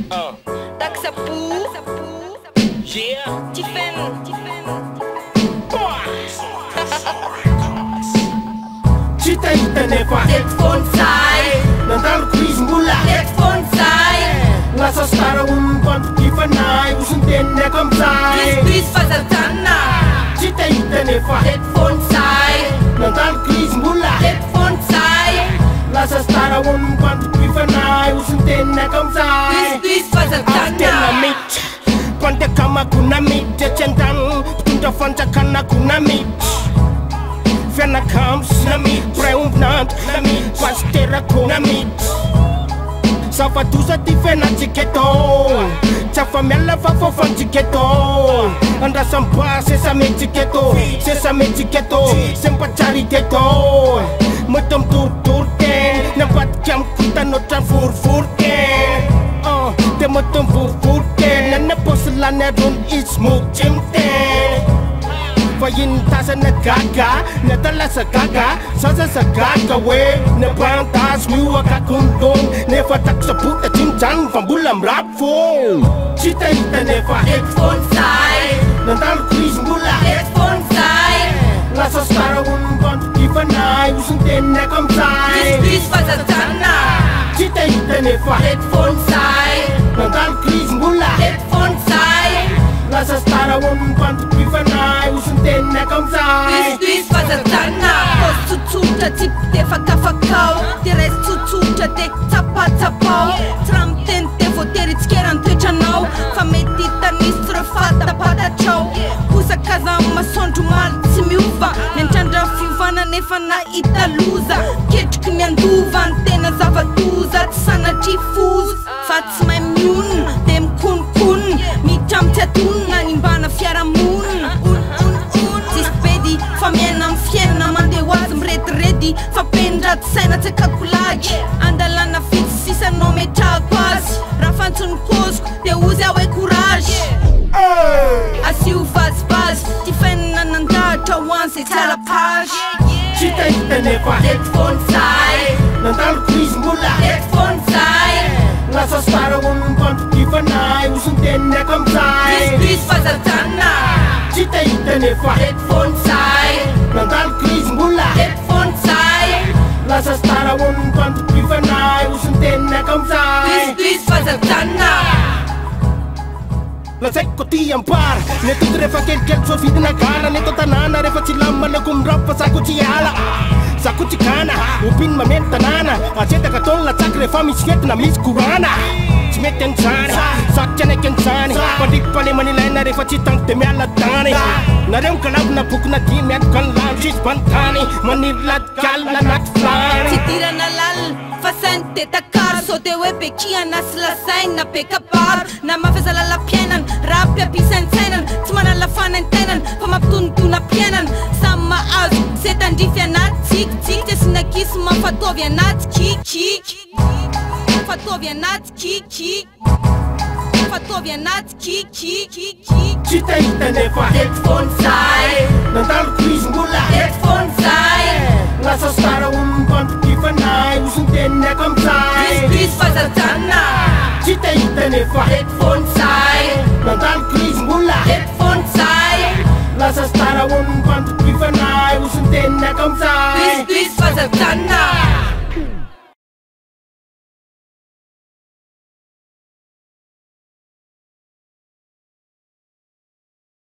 Taksapu, Tiffen, Cita itanefa Headphone sai, Nandalo quiz mula headphone sai, Lasa stara quanto kifanai Usintenne kamsai Chris fazatana. Cita itanefa Headphone sai, Nandalo quiz mula headphone sai, Lasa stara quanto kifanai Usintenne kamsai Chris fazatana. Mit Pante kama kuna mit Jacendang Tunda fanta kana kuna mit Fena comes na mit Preum nant na mit Pastera kuna mit Safa tusa ti fena tiketo Chafa mela fa fo fan tiketo Anda sampa sesame tiketo Sesame tiketo Sempa cari teto Matam tur ten Nampat jam kuta no tran fur ten Te matam fur ten Nana poselan run is muk jim ten Fayin tasa na gaga Natala sa gaga Sasa sa gaga we Na bantas miwa kakundong Nefa tak sa puta cincang Fambulam rap phone Cita ita nefa Headphone sai, Nandalo quiz mula headphone sai, Lasa stara quanto kifanai Usintenne kamsai Chris fazatana. Cita ita nefa Headphone sai, Nandalo quiz mula headphone sai, Lasa stara quanto kifanai Usintenne kamsai Chris fazatana. Tututa tip te fakafakau, te rest tututa te tapatapau. Tramten te voterit skeran te chanau, fametita nistra fata pada chau. Kusa kaza masontu mal simiuva, nentandra fivana nefana italuza. Ketch kinyanduva antena zavatuza, tsana tifuz. Fats my mune, dem kun mi jam tetun, animbana fiara moon. Tispedi, famiena mfiena, mande wazm ready. Fapendrat sena te kakulagi, andalana fit sisa nome chakwas. Rafantun kosku, te uze awe courage. Asiu faz, tifena nandata once tell a page. Cita ita nefa Headphone sai, Nandalo quiz mula headphone sai, Lasa stara quanto kifanai Usintenne kamsai Chris fazatana. Cita ita nefa Headphone sai, Nandalo quiz mula headphone sai, Lasa stara quanto kifanai Usintenne kamsai Chris fazatana. La sai koti ampar Ne tu refa kel so fit na gara Ne tota nana refa chilama Le kum rapa saku chiala Saku chikana Upin mamenta nana Acheta katol la chak refa misket na mis kurana Chimet kensani Sakchane kensani Padik pale manilena refa chitang te meala tani Na reum kalab na puk na di met kan lam Chis pantani Manilat kala nat flan Titira na lal, fasente takar. So te wepe kia nas la sain na peka par. Na mafeza la pienan, rapia pisen tenan. Tmana la fanen tenan, pamaptun na pienan. Sama az, setan difia nat tik tik. Te sina kis ma fatovia nat kik. Fatovia nat kik. Fatovia nat kik. Cita ita nefa Headphone sai, Nandalo quiz mula headphone sai, Lasa stara quanto kifanai Usintenne kamsai Chris fazatana. Cita ita nefa Headphone sai, Nandalo quiz mula headphone sai, Lasa stara quanto kifanai Usintenne kamsai Chris fazatana.